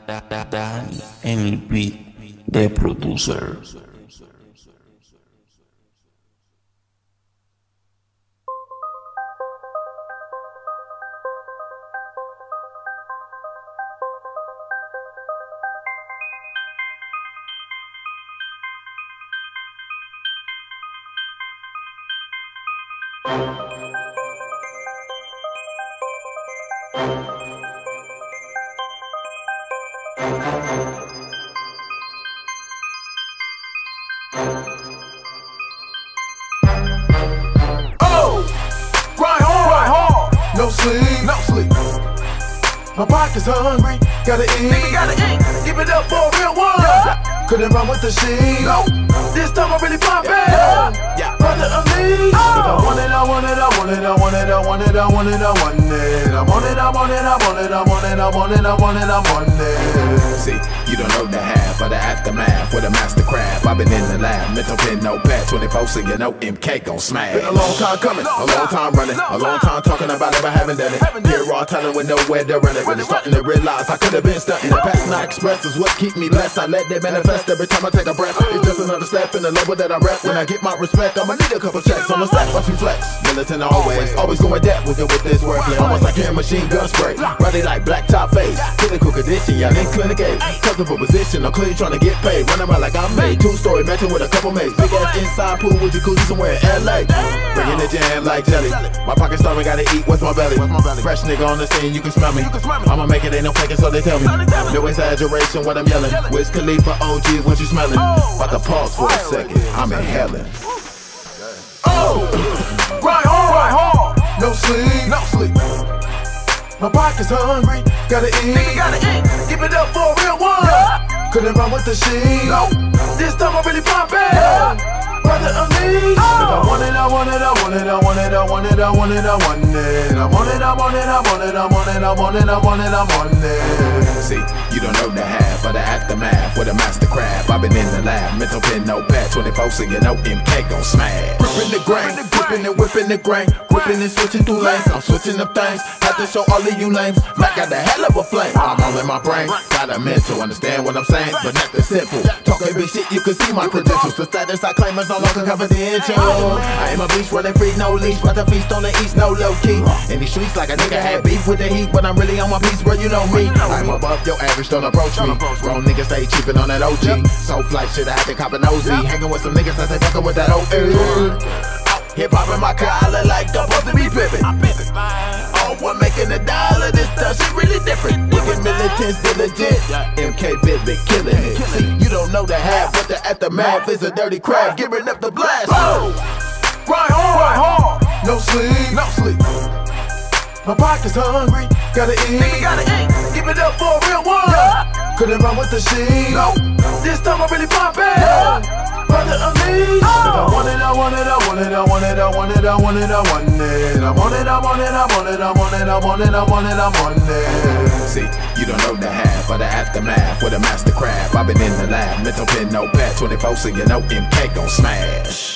Dani en el beat de producer. No sleep. My pocket's hungry, gotta eat. Give it up for a real one. Couldn't run with the sheep. This time I really pop it. Brother unleashed. If I want it, I want it, I want it, I want it, I want it, I want it, I want it. I want it, I want it, I want it, I want it, I want it, I want it, I want it. See, you don't know the half of the aftermath with a master craft. I've been in the lab, mental pen, notepad, 24, so you know MK gon' smash. Been a long time coming, a long time running, a long time talking about it, but haven't done it. Here raw talent with nowhere to run it. Really starting to realize I could have been stunting. The past I express is what keep me blessed. I let that manifest every time I take a breath. It's just another step in the level that I rep. When I get my respect, I'ma need a couple checks. I'ma step, watch me flex. Militant always going depth with this wordplay. Almost like a machine gun spray. Ready like black top face. Clinical condition, y'all in clinic A. Comfortable position, I'm clearly trying to get paid. Running around like I'm made. Two-story mansion with a couple mates. Big ass inside pool with jacuzzi somewhere in LA. Bringing the jam like jelly. My pocket starving, gotta eat, what's my belly? Fresh nigga on the scene, you can smell me. I'ma make it, ain't no faking, so they tell me. No exaggeration when I'm yelling. Wiz Khalifa OG, what you smelling? About to pause for a second, I'm inhaling. Right hard. No sleep. My pocket's hungry, gotta eat. Give it up for a real one. Couldn't run with the sheep. This time I really pop it. Brother unleashed. If I want it, I want it, I want it, I want it, I want it, I want it, I want it. I want it, I want it, I want it, I want it, I want it, I want it, I want it. See, you don't know the half of the aftermath with a master craft. I've been in the lab, mental pen, notepad, 24, so you know MK gon' smash. Gripping the grain, whipping and whipping the grain, whipping and switching through lanes. I'm switching up things, have to show all of you lames. Mac got the hell of a flame, I'm all in my brain. Got a mental, understand what I'm saying, but not the simple. Talking big shit, you can see my credentials. The status I claim is no longer confidential. I am a beast running free, no leash, but the feast on the east, no low key. In these streets like a nigga had beef with the heat, but I'm really on my piece, bro, you know me. I'm above your average, don't approach me. Grown niggas stay cheapin' on that OG. So flight shit, I had to cop a nosy. Hanging with some niggas, I say fuckin' with that old hip hop in my collar like I'm supposed to be pimpin'. Oh, we're making $1, this stuff shit really different. Wicked militants diligent, MK Vivid killing it. See, you don't know the half, but the aftermath is a dirty crap, giving up the blast. Right hard. No sleep. My pocket's hungry, gotta eat. Give it up for a real one. Couldn't run with the sheep. This time I really pop it. Brother unleashed. If I want it, I want it, I want it, I want it, I want it, I want it, I want it. I want it, I want it, I want it, I want it, I want it, I want it, I want it. See, you don't know the half of the aftermath with a master craft. I've been in the lab, mental pen, notepad, 24, so you know MK gon' smash.